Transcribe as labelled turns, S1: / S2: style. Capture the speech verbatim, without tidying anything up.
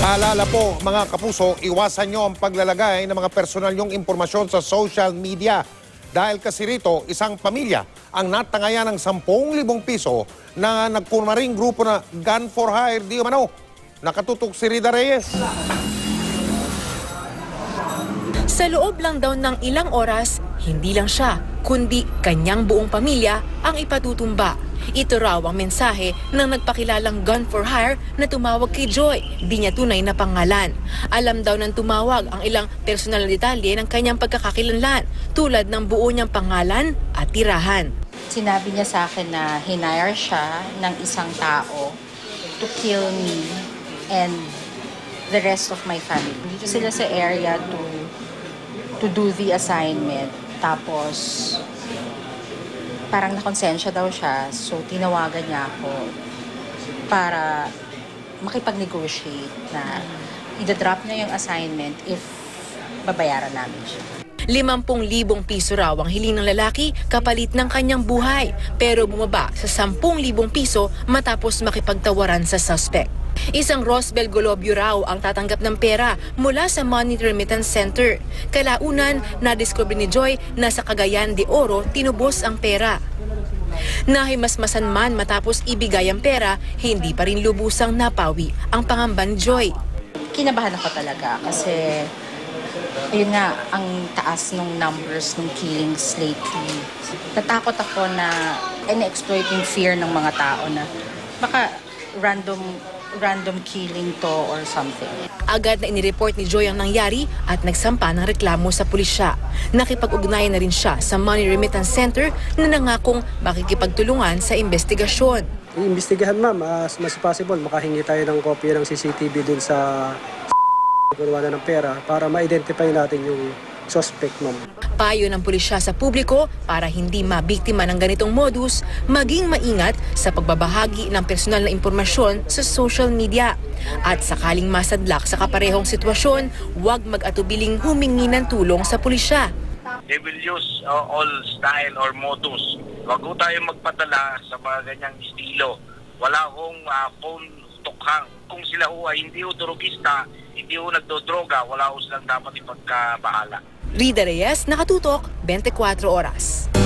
S1: Paalala po mga kapuso, iwasan nyo ang paglalagay ng mga personal nyong impormasyon sa social media. Dahil kasi rito, isang pamilya ang natangaya ng sampung libong piso na nagpumaring grupo na Gun for Hire di umano. Nakatutok si Rida Reyes.
S2: Sa loob lang daw ng ilang oras, hindi lang siya, kundi kanyang buong pamilya ang ipatutumba. Ito raw ang mensahe ng nagpakilalang Gun for Hire na tumawag kay Joy. Di niya tunay na pangalan. Alam daw ng tumawag ang ilang personal na detalye ng kanyang pagkakakilanlan, tulad ng buo niyang pangalan at tirahan.
S3: Sinabi niya sa akin na hinire siya ng isang tao to kill me and the rest of my family. Dito sila sa area to to do the assignment. Tapos parang nakonsensya daw siya, so tinawagan niya ako para makipag-negotiate na i-drop niya yung assignment if babayaran namin siya.
S2: Limampung libong piso raw ang hiling ng lalaki kapalit ng kanyang buhay, pero bumaba sa sampung libong piso matapos makipagtawaran sa suspect. Isang Rosbel Golobio raw ang tatanggap ng pera mula sa Money Remittance Center. Kalaunan, nadiskubre ni Joy na sa Cagayan de Oro tinubos ang pera. Nahimasmasan man matapos ibigay ang pera, hindi pa rin lubusang napawi ang pangamba ni Joy.
S3: Kinabahan ako talaga kasi yun nga, ang taas ng numbers ng killings lately. Natakot ako na in-exploit yung fear ng mga tao na baka random random killing to or something.
S2: Agad na inireport ni Joy ang nangyari at nagsampa ng reklamo sa pulisya. Nakipag-ugnayan na rin siya sa Money Remittance Center na nangakong makikipagtulungan sa investigasyon.
S4: Iimbestigahan ma'am, as mas possible makahingi tayo ng kopya ng C C T V dun sa kunuha ng pera para ma-identify natin yung suspect ma'am.
S2: Payo ng pulisya sa publiko para hindi mabiktima ng ganitong modus, maging maingat sa pagbabahagi ng personal na impormasyon sa social media. At sakaling masadlak sa kaparehong sitwasyon, huwag mag-atubiling humingi ng tulong sa pulisya.
S5: They will use uh, all style or modus. Huwag ko tayo magpadala sa mga ganyang estilo. Wala akong uh, phone tukhang. Kung sila ho ay hindi ho drogista, hindi ho nagdodroga, wala ho silang dapat ipagkabahala.
S2: Rida Reyes, Nakatutok, twenty-four oras.